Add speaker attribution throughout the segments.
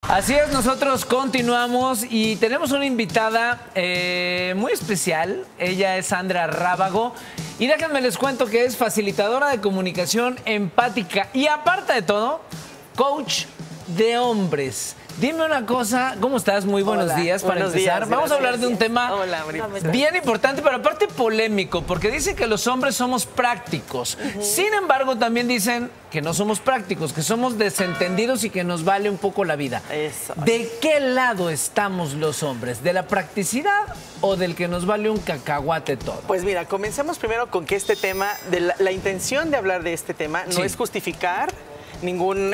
Speaker 1: Así es, nosotros continuamos y tenemos una invitada muy especial. Ella es Sandra Rábago y déjenme les cuento que es facilitadora de comunicación empática y aparte de todo, coach de hombres. Dime una cosa, ¿cómo estás? Muy buenos días para empezar. Vamos a hablar de un tema bien importante, pero aparte polémico, porque dicen que los hombres somos prácticos. Sin embargo, también dicen que no somos prácticos, que somos desentendidos y que nos vale un poco la vida.
Speaker 2: Eso.
Speaker 1: ¿De qué lado estamos los hombres? ¿De la practicidad o del que nos vale un cacahuate todo?
Speaker 2: Pues mira, comencemos primero con que este tema, la intención de hablar de este tema no es justificar ningún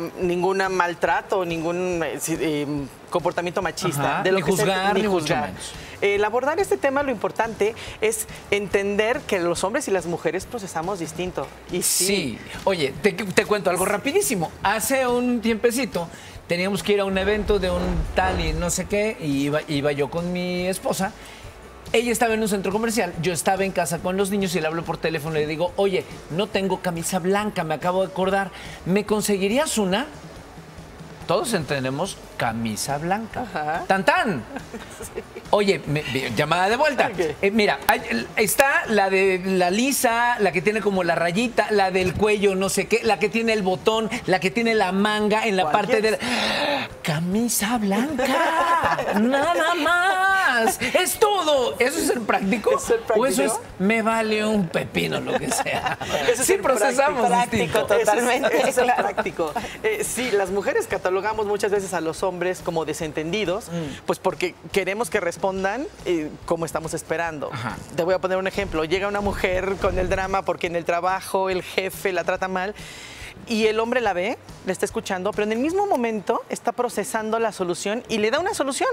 Speaker 2: maltrato, ningún comportamiento machista. De lo
Speaker 1: ni
Speaker 2: que
Speaker 1: juzgar,
Speaker 2: ni
Speaker 1: mucho
Speaker 2: juzgar.
Speaker 1: menos.
Speaker 2: El abordar este tema, lo importante es entender que los hombres y las mujeres procesamos distinto. Y
Speaker 1: sí. Oye, te cuento algo rapidísimo. Hace un tiempecito teníamos que ir a un evento de un tal y no sé qué, y iba yo con mi esposa. Ella estaba en un centro comercial, yo estaba en casa con los niños y le hablo por teléfono y le digo, oye, no tengo camisa blanca, me acabo de acordar, ¿me conseguirías una? Todos tenemos camisa blanca.
Speaker 2: Ajá.
Speaker 1: ¡Tan, tan! Sí. Oye, llamada de vuelta. Okay. Mira, está la de la lisa, la que tiene como la rayita, la del cuello, no sé qué, la que tiene el botón, la que tiene la manga en la parte de... ¡Camisa blanca! ¡Nada más! ¡Es todo! ¿Eso es ser práctico?
Speaker 2: ¿Es ser práctico?
Speaker 1: ¿O eso es me vale un pepino, lo que sea?
Speaker 2: Eso
Speaker 1: sí, procesamos
Speaker 2: práctico, totalmente. Eso es
Speaker 3: claro.
Speaker 2: práctico. Sí, las mujeres catalogamos muchas veces a los hombres como desentendidos, pues porque queremos que respondan como estamos esperando.
Speaker 1: Ajá.
Speaker 2: Te voy a poner un ejemplo. Llega una mujer con el drama porque en el trabajo el jefe la trata mal y el hombre la ve, la está escuchando, pero en el mismo momento está procesando la solución y le da una solución.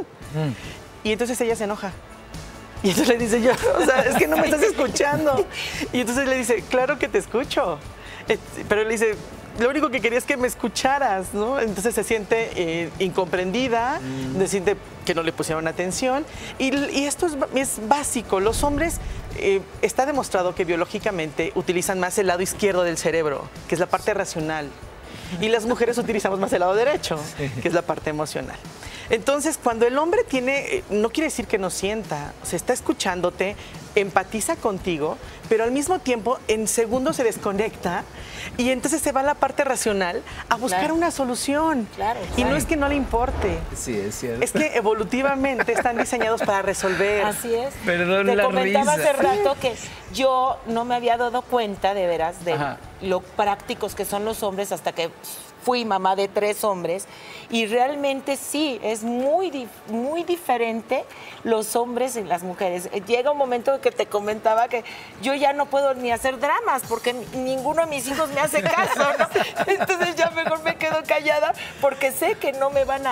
Speaker 2: Y entonces ella se enoja. Y entonces le dice yo, o sea, es que no me estás escuchando. Y entonces le dice, claro que te escucho. Pero le dice, lo único que quería es que me escucharas, ¿no? Entonces se siente incomprendida, se siente que no le pusieron atención. Y esto es básico. Los hombres, está demostrado que biológicamente utilizan más el lado izquierdo del cerebro, que es la parte racional. Y las mujeres utilizamos más el lado derecho, que es la parte emocional. Entonces, cuando el hombre tiene, no quiere decir que no sienta, o sea, está escuchándote, empatiza contigo, pero al mismo tiempo en segundos se desconecta y entonces se va a la parte racional a buscar una solución.
Speaker 3: Claro.
Speaker 2: Y no es que no le importe.
Speaker 1: Sí, es cierto.
Speaker 2: Es que evolutivamente están diseñados para resolver.
Speaker 3: Así es.
Speaker 1: Perdón,
Speaker 3: te comentaba
Speaker 1: risa.
Speaker 3: hace rato que yo no me había dado cuenta de veras de lo prácticos que son los hombres hasta que fui mamá de 3 hombres y realmente sí, es muy diferente los hombres y las mujeres. Llega un momento que te comentaba que yo ya no puedo ni hacer dramas porque ninguno de mis hijos me hace caso, ¿no? Entonces ya mejor me quedo callada porque sé que no me van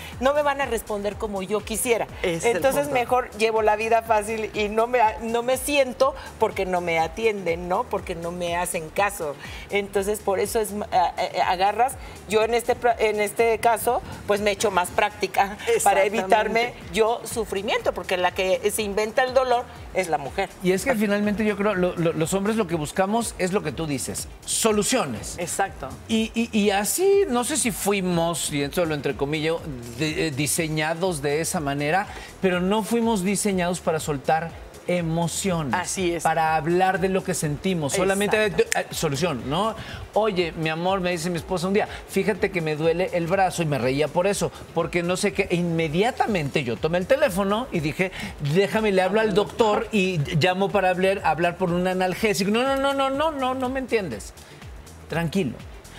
Speaker 3: a responder como yo quisiera. Entonces mejor llevo la vida fácil y no me siento porque no me atienden, ¿no? Porque no me hacen caso. Entonces por eso agarras. Yo en este caso, pues me echo más práctica para evitarme yo sufrimiento, porque la que se inventa el dolor es la mujer.
Speaker 1: Y es que finalmente yo creo los hombres lo que buscamos es lo que tú dices, soluciones.
Speaker 2: Exacto.
Speaker 1: Y así, no sé si fuimos, y eso lo entrecomillo, diseñados de esa manera, pero no fuimos diseñados para soltar emociones.
Speaker 2: Así es.
Speaker 1: Para hablar de lo que sentimos. Solamente solución, ¿no? Oye, mi amor, me dice mi esposa un día, fíjate que me duele el brazo y me reía por eso, porque no sé qué. E inmediatamente yo tomé el teléfono y dije, déjame, le hablo al doctor y llamo para hablar por un analgésico. No me entiendes. Tranquilo.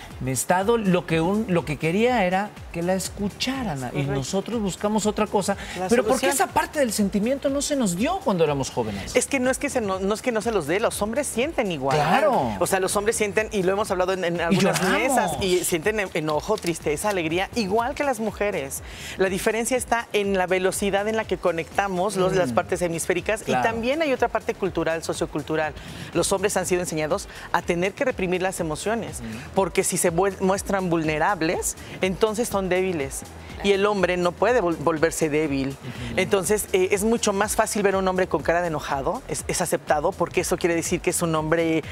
Speaker 1: Lo que quería era que la escucharan y nosotros buscamos otra cosa. Pero ¿por qué esa parte del sentimiento no se nos dio cuando éramos jóvenes?
Speaker 2: Es que no es que no se los dé, los hombres sienten igual.
Speaker 1: Claro.
Speaker 2: O sea, los hombres sienten, y lo hemos hablado en algunas mesas, y sienten enojo, tristeza, alegría, igual que las mujeres. La diferencia está en la velocidad en la que conectamos las partes hemisféricas, y también hay otra parte cultural, sociocultural. Los hombres han sido enseñados a tener que reprimir las emociones, porque si se muestran vulnerables, entonces son débiles. Y el hombre no puede volverse débil. Entonces, es mucho más fácil ver a un hombre con cara de enojado, es aceptado, porque eso quiere decir que es un hombre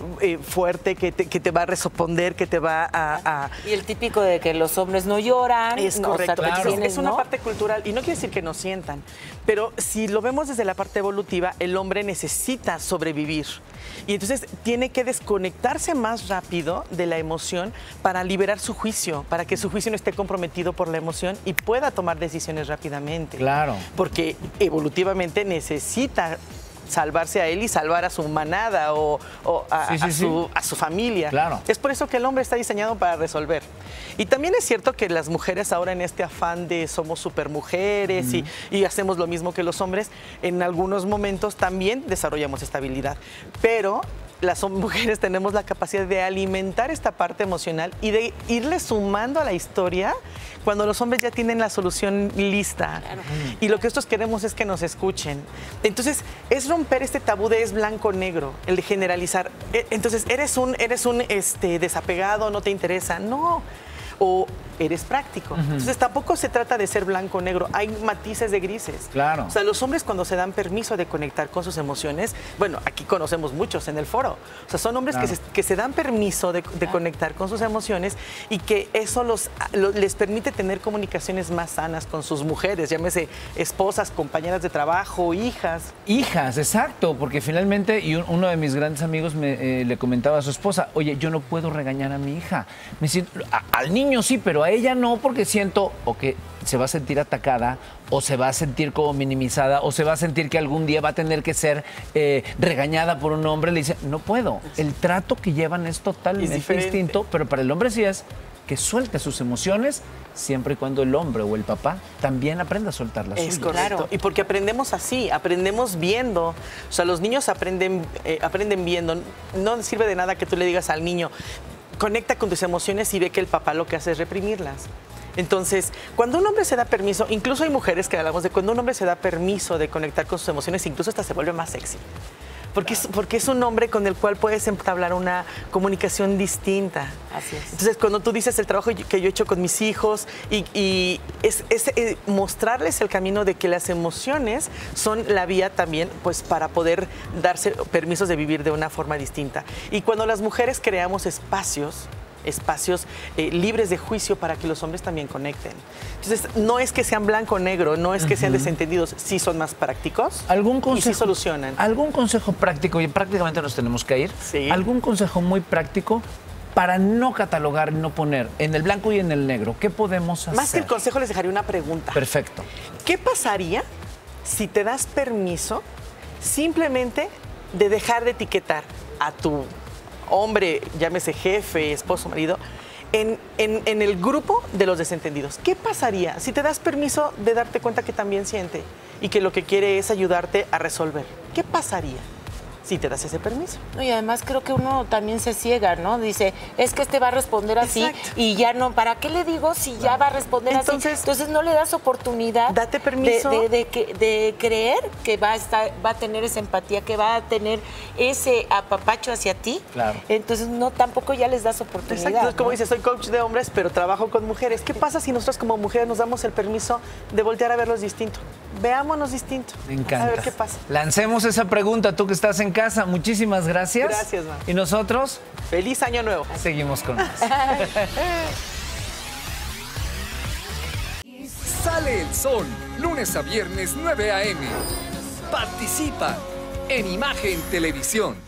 Speaker 2: fuerte, que te va a responder, que te va a...
Speaker 3: Y el típico de que los hombres no lloran.
Speaker 2: Es correcto.
Speaker 3: O sea,
Speaker 2: Entonces, es una
Speaker 3: ¿no?
Speaker 2: parte cultural, y no quiere decir que no sientan, pero si lo vemos desde la parte evolutiva, el hombre necesita sobrevivir. Y entonces tiene que desconectarse más rápido de la emoción para liberar su juicio, para que su juicio no esté comprometido por la emoción y pueda tomar decisiones rápidamente.
Speaker 1: Claro.
Speaker 2: Porque evolutivamente necesita salvarse a él y salvar a su manada o a su familia.
Speaker 1: Claro.
Speaker 2: Es por eso que el hombre está diseñado para resolver. Y también es cierto que las mujeres ahora en este afán de somos supermujeres y hacemos lo mismo que los hombres, en algunos momentos también desarrollamos esta habilidad. Pero las mujeres tenemos la capacidad de alimentar esta parte emocional y de irle sumando a la historia cuando los hombres ya tienen la solución lista. Claro. Y lo que nosotros queremos es que nos escuchen. Entonces, es romper este tabú de es blanco-negro, el de generalizar. Entonces, eres un desapegado, no te interesa. No. O eres práctico. Entonces tampoco se trata de ser blanco o negro, hay matices de grises.
Speaker 1: Claro.
Speaker 2: O sea, los hombres cuando se dan permiso de conectar con sus emociones, bueno, aquí conocemos muchos en el foro, o sea, son hombres que se dan permiso de conectar con sus emociones y que eso les permite tener comunicaciones más sanas con sus mujeres, llámese esposas, compañeras de trabajo, hijas.
Speaker 1: Hijas, exacto, porque finalmente, y uno de mis grandes amigos le comentaba a su esposa, oye, yo no puedo regañar a mi hija. Me siento, al niño sí, pero a ella no, porque siento o que se va a sentir atacada, o se va a sentir como minimizada, o se va a sentir que algún día va a tener que ser regañada por un hombre. Le dice, no puedo. El trato que llevan es totalmente distinto, pero para el hombre sí es que suelte sus emociones, siempre y cuando el hombre o el papá también aprenda a soltar las suyas.
Speaker 2: Es correcto. Claro. Y porque aprendemos así, aprendemos viendo. O sea, los niños aprenden viendo. No sirve de nada que tú le digas al niño, conecta con tus emociones y ve que el papá lo que hace es reprimirlas. Entonces, cuando un hombre se da permiso, incluso hay mujeres que hablamos de cuando un hombre se da permiso de conectar con sus emociones, incluso hasta se vuelve más sexy. Porque es un hombre con el cual puedes entablar una comunicación distinta.
Speaker 3: Así es.
Speaker 2: Entonces, cuando tú dices el trabajo que yo he hecho con mis hijos y es mostrarles el camino de que las emociones son la vía también pues para poder darse permisos de vivir de una forma distinta. Y cuando las mujeres creamos espacios libres de juicio para que los hombres también conecten. Entonces, no es que sean blanco o negro, no es que sean desentendidos, sí son más prácticos y sí solucionan.
Speaker 1: ¿Algún consejo práctico? Y prácticamente nos tenemos que ir.
Speaker 2: Sí.
Speaker 1: ¿Algún consejo muy práctico para no catalogar, no poner en el blanco y en el negro? ¿Qué podemos hacer?
Speaker 2: Más que el consejo, les dejaría una pregunta.
Speaker 1: Perfecto.
Speaker 2: ¿Qué pasaría si te das permiso simplemente de dejar de etiquetar a tu hombre, llámese jefe, esposo, marido, en el grupo de los desentendidos? ¿Qué pasaría si te das permiso de darte cuenta que también siente y que lo que quiere es ayudarte a resolver? ¿Qué pasaría si te das ese permiso?
Speaker 3: No, y además creo que uno también se ciega, ¿no? Dice, es que este va a responder así. Exacto. Y ya no, ¿para qué le digo si ya va a responder así? Entonces no le das oportunidad.
Speaker 2: Date permiso
Speaker 3: de creer que va a tener esa empatía, que va a tener ese apapacho hacia ti.
Speaker 1: Claro.
Speaker 3: Entonces no, tampoco ya les das oportunidad.
Speaker 2: Exacto. Entonces, como
Speaker 3: ¿no?
Speaker 2: dices, soy coach de hombres, pero trabajo con mujeres. ¿Qué pasa si nosotros como mujeres nos damos el permiso de voltear a verlos distinto? Veámonos distinto.
Speaker 1: Me encanta.
Speaker 2: A ver qué pasa.
Speaker 1: Lancemos esa pregunta, tú que estás en casa. Muchísimas gracias.
Speaker 2: Gracias, ma.
Speaker 1: Y nosotros
Speaker 2: ¡Feliz Año Nuevo!
Speaker 1: seguimos con más.
Speaker 4: Sale el sol, lunes a viernes 9 a.m. Participa en Imagen Televisión.